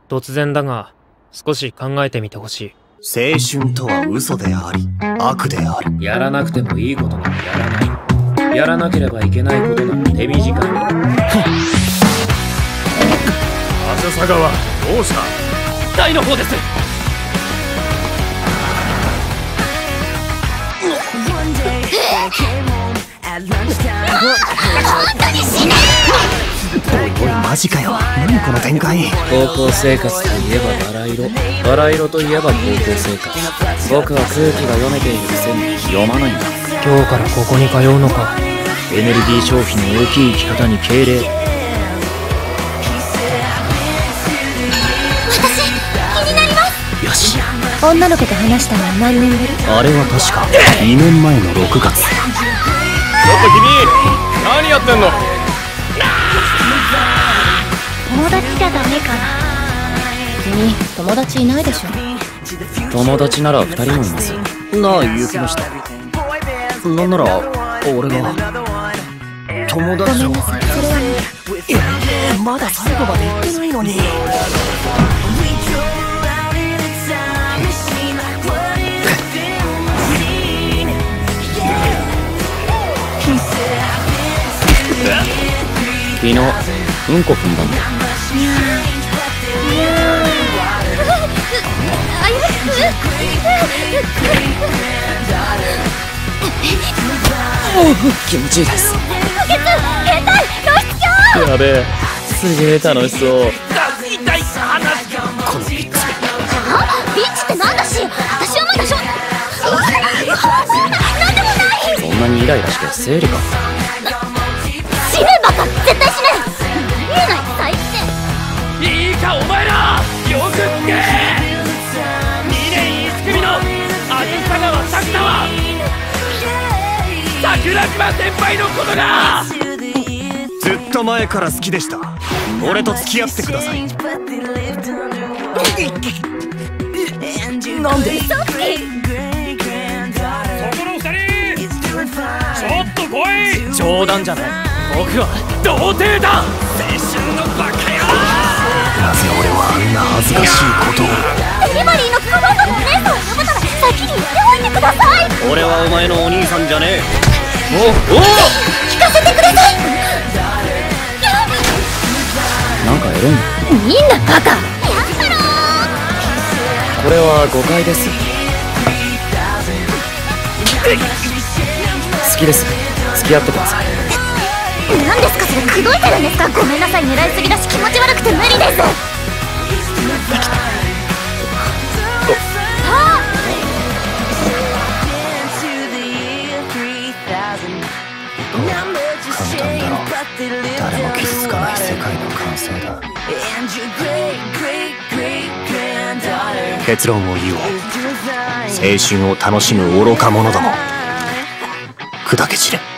突然だが、少し考えてみてほしい。 青春とは嘘であり、悪である。 やらなくてもいいことならやらない。やらなければいけないことなら手短に。 浅佐川、どうした？ 台の方です。 おいマジかよ、何この展開。 高校生活といえばバラ色、バラ色といえば高校生活。僕は空気が読めているくせに読まないんだ。 今日からここに通うのか。 エネルギー消費の大きい生き方に敬礼。 私気になります。 よし、 女の子と話したのは何年ぶり？ あれは確か2年前の6月。 ちょっと君、何やってんの？ 友達じゃダメかな。君友達いないでしょ？ 友達なら2人もいます。なあ雪の下、なんなら俺が友達。 ごめんなさい、それはね。 まだ最後まで行ってないのに。 昨日うんこ踏んだんだ。気持ちいいです。やべえ、すげえ楽しそう。 このビッチ。 ビッチってなんだし、私はまだなんでもない。 そんなにイライラして生理か？ 死ねバカ、絶対死ね。見えない最低。 いいかお前ら、よく聞け。2年1組の浅佐川拓太は桜島先輩のことがずっと前から好きでした。俺と付き合ってください。 なんで？ 嘘つき。 そこの2人、ちょっと来い。 冗談じゃない。 僕は童貞だ。青春のバカ野郎。 なぜ俺はあんな恥ずかしいことを。 デリバリーのカバンがお姉さんを呼ぶなら先に言っておいてください。 俺はお前のお兄さんじゃねえ。 聞かせてください。 なんかエロいの？ みんなバカ。やったろー。 これは誤解です。好きです。付き合ってください。 何ですかそれ、口説いてるんですか？ごめんなさい、狙いすぎだし気持ち悪くて無理です。 簡単だろ。誰も傷つかない世界の完成だ。結論を言おう。青春を楽しむ愚か者ども、砕け散れ。